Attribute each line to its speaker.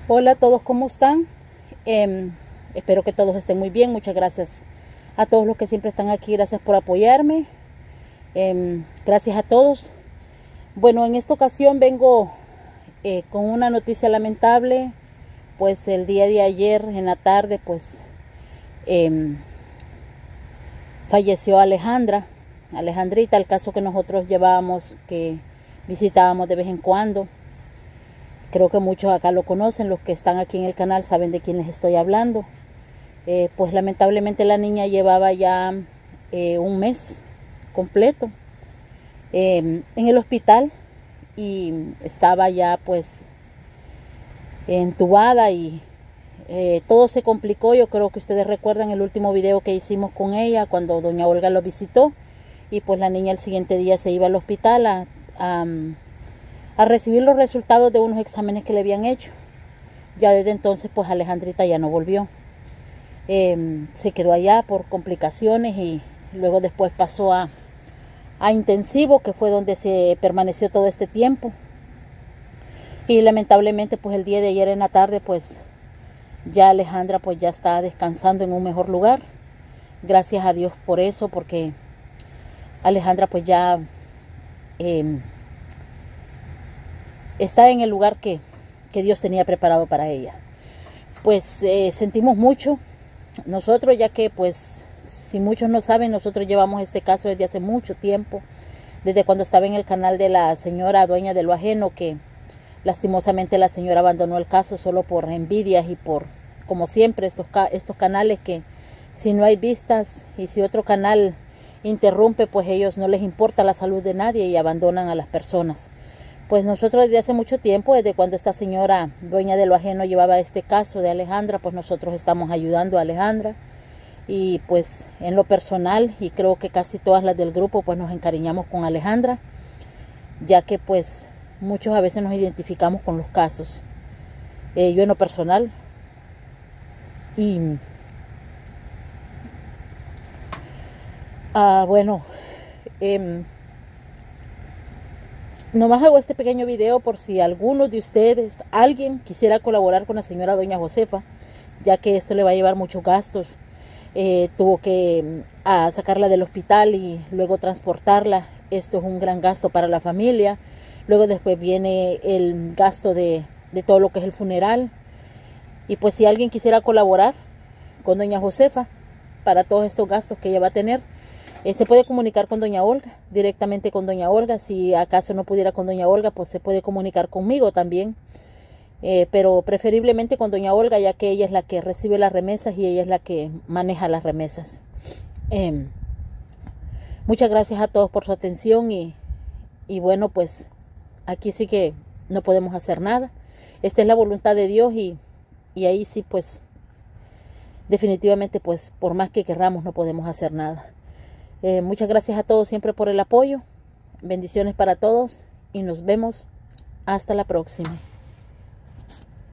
Speaker 1: Hola a todos, ¿cómo están? Espero que todos estén muy bien. Muchas gracias a todos los que siempre están aquí. Gracias por apoyarme. Gracias a todos. Bueno, en esta ocasión vengo con una noticia lamentable. Pues el día de ayer en la tarde pues falleció Alejandrita, el caso que nosotros llevábamos, que visitábamos de vez en cuando. Creo que muchos acá lo conocen, los que están aquí en el canal saben de quién les estoy hablando. Pues lamentablemente la niña llevaba ya un mes completo en el hospital y estaba ya pues entubada y todo se complicó. Yo creo que ustedes recuerdan el último video que hicimos con ella cuando doña Olga lo visitó, y pues la niña el siguiente día se iba al hospital a recibir los resultados de unos exámenes que le habían hecho. Ya desde entonces pues Alejandrita ya no volvió. Se quedó allá por complicaciones y luego después pasó a intensivo, que fue donde se permaneció todo este tiempo. Y lamentablemente pues el día de ayer en la tarde pues ya Alejandra pues ya está descansando en un mejor lugar. Gracias a Dios por eso, porque Alejandra pues ya está en el lugar que Dios tenía preparado para ella. Pues sentimos mucho nosotros, ya que pues si muchos no saben, nosotros llevamos este caso desde hace mucho tiempo, desde cuando estaba en el canal de la señora dueña de lo ajeno, que lastimosamente la señora abandonó el caso solo por envidias y por, como siempre, estos canales que si no hay vistas y si otro canal interrumpe, pues ellos no les importa la salud de nadie y abandonan a las personas. Pues nosotros desde hace mucho tiempo, desde cuando esta señora dueña de lo ajeno llevaba este caso de Alejandra, pues nosotros estamos ayudando a Alejandra. Y pues en lo personal, y creo que casi todas las del grupo, pues nos encariñamos con Alejandra, ya que pues muchos a veces nos identificamos con los casos. Yo en lo personal. Y bueno, nomás hago este pequeño video por si alguno de ustedes, alguien quisiera colaborar con la señora doña Josefa, ya que esto le va a llevar muchos gastos. Tuvo que sacarla del hospital y luego transportarla. Esto es un gran gasto para la familia. Luego después viene el gasto de todo lo que es el funeral. Y pues si alguien quisiera colaborar con doña Josefa para todos estos gastos que ella va a tener, se puede comunicar con doña Olga, directamente con doña Olga. Si acaso no pudiera con doña Olga, pues se puede comunicar conmigo también. Pero preferiblemente con doña Olga, ya que ella es la que recibe las remesas y ella es la que maneja las remesas. Muchas gracias a todos por su atención y bueno, pues aquí sí que no podemos hacer nada. Esta es la voluntad de Dios y ahí sí pues definitivamente pues por más que querramos no podemos hacer nada. Muchas gracias a todos siempre por el apoyo. Bendiciones para todos y nos vemos hasta la próxima.